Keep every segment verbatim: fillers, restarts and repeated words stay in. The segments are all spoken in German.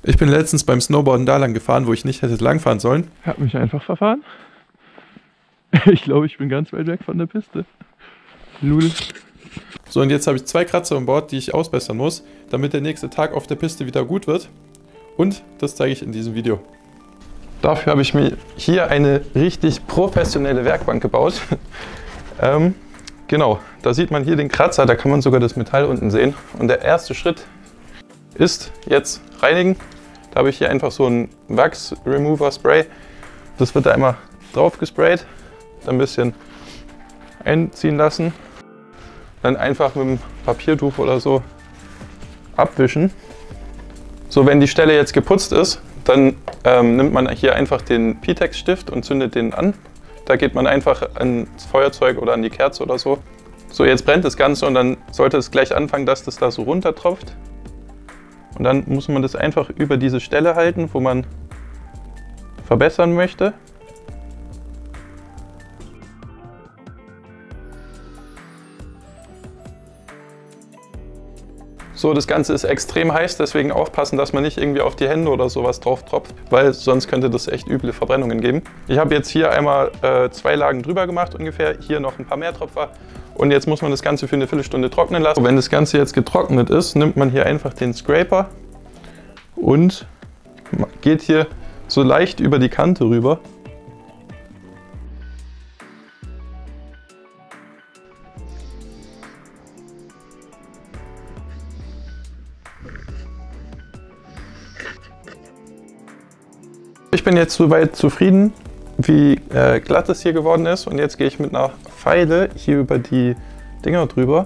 Ich bin letztens beim Snowboarden da lang gefahren, wo ich nicht hätte langfahren sollen. Hab mich einfach verfahren. Ich glaube, ich bin ganz weit weg von der Piste. Lul. So, und jetzt habe ich zwei Kratzer am Board, die ich ausbessern muss, damit der nächste Tag auf der Piste wieder gut wird. Und das zeige ich in diesem Video. Dafür habe ich mir hier eine richtig professionelle Werkbank gebaut. ähm, genau, da sieht man hier den Kratzer, da kann man sogar das Metall unten sehen. Und der erste Schritt ist jetzt reinigen. Da habe ich hier einfach so ein Wax Remover Spray. Das wird da einmal drauf gesprayt, dann ein bisschen einziehen lassen. Dann einfach mit dem Papiertuch oder so abwischen. So, wenn die Stelle jetzt geputzt ist, dann ähm, nimmt man hier einfach den Pitex-Stift und zündet den an. Da geht man einfach ans Feuerzeug oder an die Kerze oder so. So, jetzt brennt das Ganze und dann sollte es gleich anfangen, dass das da so runtertropft. Und dann muss man das einfach über diese Stelle halten, wo man verbessern möchte. So, das Ganze ist extrem heiß, deswegen aufpassen, dass man nicht irgendwie auf die Hände oder sowas drauf tropft, weil sonst könnte das echt üble Verbrennungen geben. Ich habe jetzt hier einmal äh, zwei Lagen drüber gemacht ungefähr, hier noch ein paar mehr Tropfer und jetzt muss man das Ganze für eine Viertelstunde trocknen lassen. Wenn das Ganze jetzt getrocknet ist, nimmt man hier einfach den Scraper und geht hier so leicht über die Kante rüber. Ich bin jetzt soweit zufrieden, wie äh, glatt es hier geworden ist und jetzt gehe ich mit einer Feile hier über die Dinger drüber.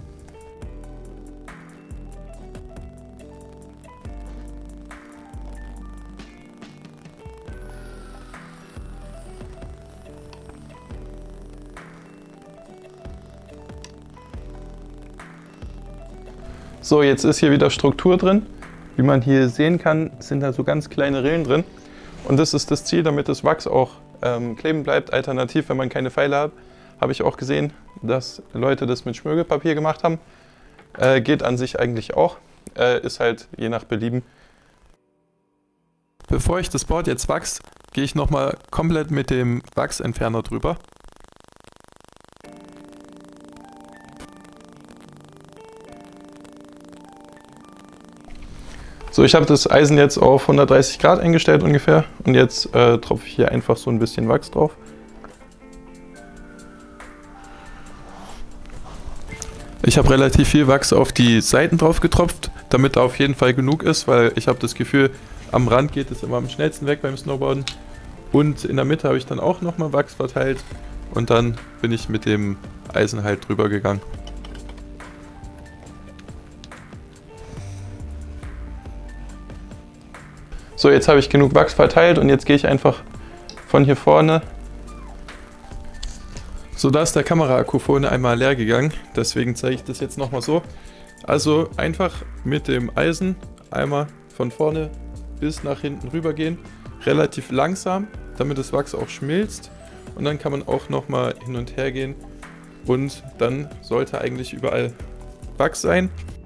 So, jetzt ist hier wieder Struktur drin. Wie man hier sehen kann, sind da so ganz kleine Rillen drin. Und das ist das Ziel, damit das Wachs auch ähm, kleben bleibt. Alternativ, wenn man keine Pfeile hat, habe ich auch gesehen, dass Leute das mit Schmirgelpapier gemacht haben. Äh, geht an sich eigentlich auch, äh, ist halt je nach Belieben. Bevor ich das Board jetzt wachse, gehe ich nochmal komplett mit dem Wachsentferner drüber. So, ich habe das Eisen jetzt auf hundertdreißig Grad eingestellt ungefähr und jetzt äh, tropfe ich hier einfach so ein bisschen Wachs drauf. Ich habe relativ viel Wachs auf die Seiten drauf getropft, damit da auf jeden Fall genug ist, weil ich habe das Gefühl, am Rand geht es immer am schnellsten weg beim Snowboarden. Und in der Mitte habe ich dann auch nochmal Wachs verteilt und dann bin ich mit dem Eisen halt drüber gegangen. So, jetzt habe ich genug Wachs verteilt und jetzt gehe ich einfach von hier vorne. So, da ist der Kameraakku vorne einmal leer gegangen, deswegen zeige ich das jetzt nochmal so. Also einfach mit dem Eisen einmal von vorne bis nach hinten rüber gehen, relativ langsam, damit das Wachs auch schmilzt und dann kann man auch nochmal hin und her gehen und dann sollte eigentlich überall Wachs sein.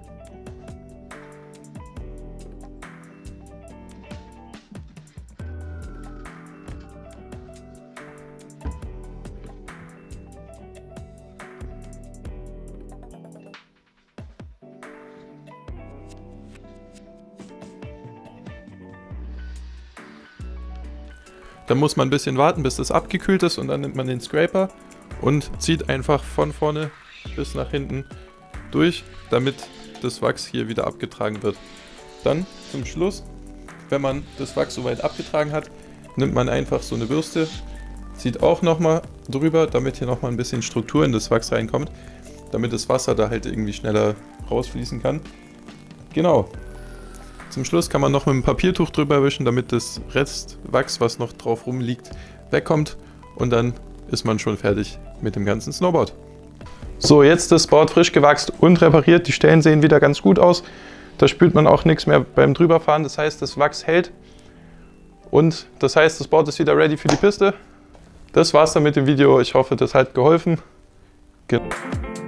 Dann muss man ein bisschen warten, bis das abgekühlt ist und dann nimmt man den Scraper und zieht einfach von vorne bis nach hinten durch, damit das Wachs hier wieder abgetragen wird. Dann zum Schluss, wenn man das Wachs soweit abgetragen hat, nimmt man einfach so eine Bürste, zieht auch nochmal drüber, damit hier nochmal ein bisschen Struktur in das Wachs reinkommt, damit das Wasser da halt irgendwie schneller rausfließen kann. Genau. Zum Schluss kann man noch mit einem Papiertuch drüber wischen, damit das Restwachs, was noch drauf rumliegt, wegkommt und dann ist man schon fertig mit dem ganzen Snowboard. So, jetzt das Board frisch gewachst und repariert. Die Stellen sehen wieder ganz gut aus. Da spürt man auch nichts mehr beim drüberfahren. Das heißt, das Wachs hält und das heißt, das Board ist wieder ready für die Piste. Das war's dann mit dem Video. Ich hoffe, das hat geholfen. Ge